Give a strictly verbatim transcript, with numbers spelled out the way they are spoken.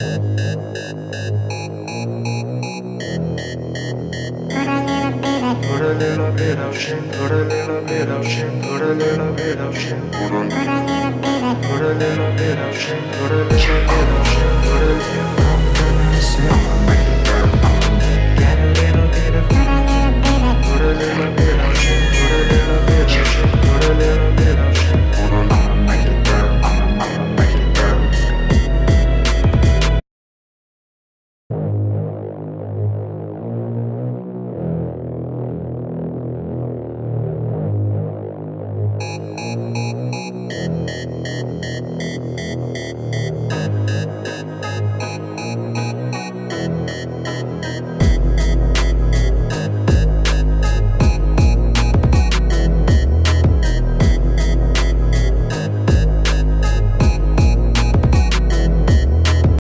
Put a little bit of chin, put a little bit of chin, put a little bit of chin, put a little bit of chin, put a little bit of